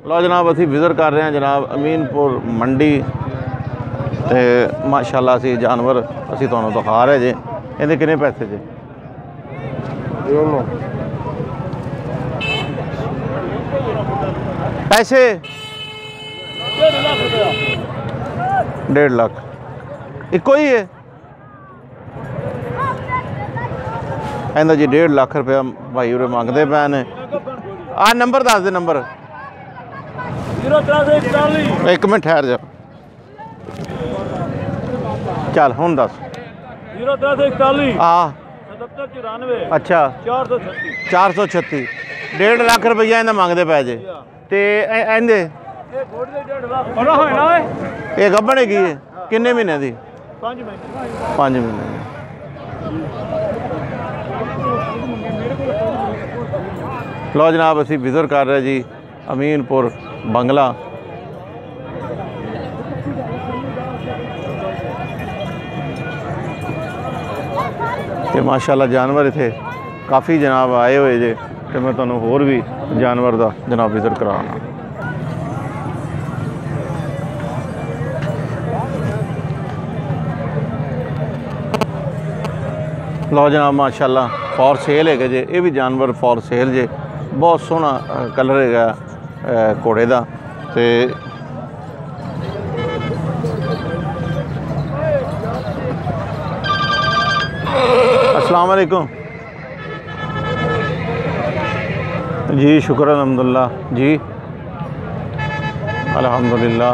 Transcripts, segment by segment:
लो जनाब असी विज़िट कर रहे हैं जनाब अमीनपुर मंडी ते माशाल्लाह असी जानवर असी तुहानू दिखा रहे जे। इहदे किन्ने पैसे जे? पैसे 1.5 लाख इको ही है। कहता जी 1.5 लाख रुपया भाई उरे मंगते पे ने। आ नंबर दस दे नंबर। 1 मिनट ठहर जा। चल हुण दस। 0341 हाँ 7794 अच्छा 436 1.5 लाख रुपया इन्हें मंगते पै जे। ते इहदे ये गब्बन हैगी है किन्ने महीने दी? 5 महीने दी। लो जनाब असी विज़िट कर रहे जी अमीनपुर बंगला। तो माशाल्लाह जानवर इत्थे काफ़ी जनाब आए हुए जे। तो मैं तुहानू होर भी जानवर का जनाब विज़िट कराना। लो जनाब माशाल्लाह फॉर सेल है जे। ये भी जानवर फॉर सेल जे। बहुत सोहना कलर है घोड़े का। तो अस्सलाम वालेकुम जी। शुक्र अल्हम्दुलिल्लाह जी अल्हम्दुलिल्लाह।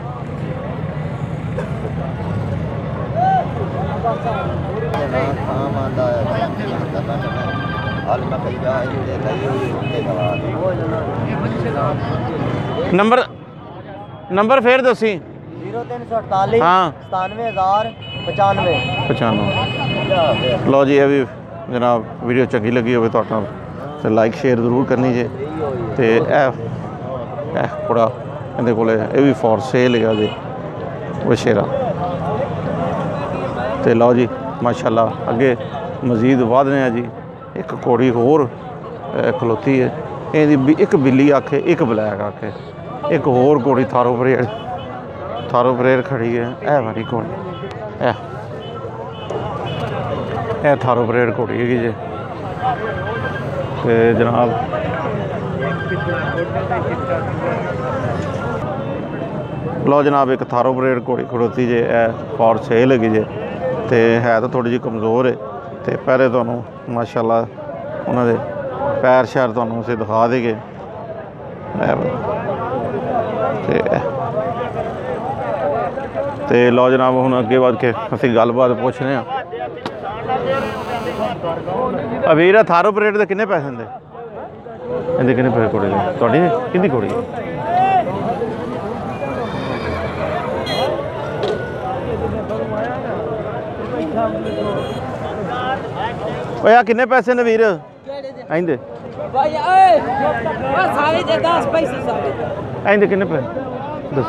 नंबर फिर दसी। 0348 हाँ 97,95। लो जी ये भी जनाब वीडियो चंगी लगी हो तो लाइक शेयर जरूर करनी जे। तो थोड़ा इहदे कोले ये भी फॉर सेल है जी वशेरा। तो लो जी माशाल्लाह अगे मजीद वाधने जी। एक घोड़ी होर खलोती है। एक बिल्ली आखे एक ब्लैक आखे। एक होर घोड़ी थारो परेड खड़ी है। ए वाली घोड़ी ए थारो परेड घोड़ी है जी। तो जनाब लो जनाब एक थारो परेड घोड़ी खड़ोती जे। ए फॉर सेल है जे। तो है तो थोड़ी जी कमज़ोर है। तो पैरे तुहानू माशाल्लाह उन्होंने पैर शैर तुहानू असीं दिखा देंगे। तो लो जनाब हुण अगे बढ़ के असीं गलबात पुछने। अवीर थारो परेड के किन्ने पैसे होंगे? इहदे किन्ने पैसे घोड़े दे? तुहाडी किहदी घोड़ी? ओए आ किन्ने पैसे ने वीर? आइंदे आइंदे किन्ने पैसे दस?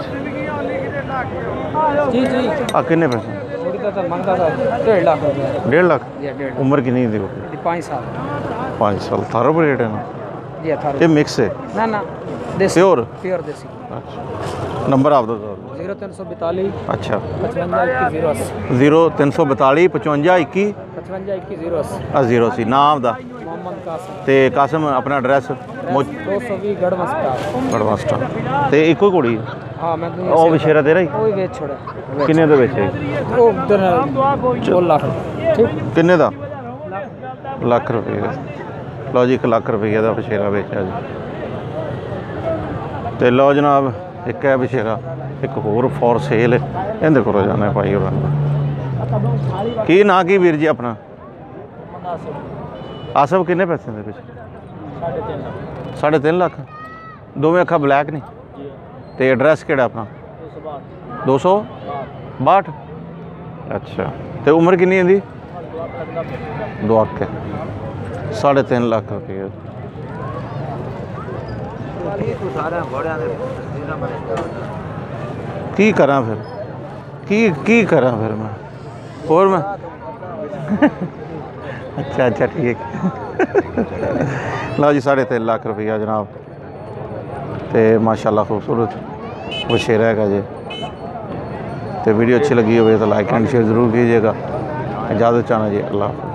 जी जी आ किन्ने पैसे? 1.5 लाख रुपया। 1.5 लाख। उम्र कितनी थी? 5 साल। 5 साल। थारो परेड है ना? जी थारो। ये मिक्स है ना देसी प्योर देसी। अच्छा नंबर आप दो। 0342 अच्छा 55 21 0342 55 21 080 नाम दा मोहम्मद कासिम। ते कासिम अपना एड्रैस 220 गढ़वा स्टार। ते इको घोड़ी? हाँ मैं ओ विशेरा तेरा ही? वो बेच छोड़ा। किन्ने दे बेचे? वो उधर 2 लाख। ठीक किन्ने दा? लाख रुपये का। लो जी 1 लाख रुपये का विशेरा बेचा जी। तो लो जनाब एक है विशेरा एक होर फॉर सेल है। इहदे कोल जाना भाई होर की ना की वीर जी अपना? आसफ किन्ने पैसे दे पिछले? 3.5 लाख। दोवें अखा ब्लैक नहीं? तो एड्रैस केड़ा अपना? 262। अच्छा तो उम्र कितनी है? 2 आखे 3.5 लाख रुपये। की करा फिर की करा फिर मैं और मैं अच्छा ठीक लो जी 3.5 लाख रुपया जनाब। तो माशाल्लाह खूबसूरत वछेरा है जी। तो वीडियो अच्छी लगी हो तो लाइक एंड शेयर ज़रूर कीजिएगा। इजाज़त चाहना जी, अल्लाह हाफ़िज़।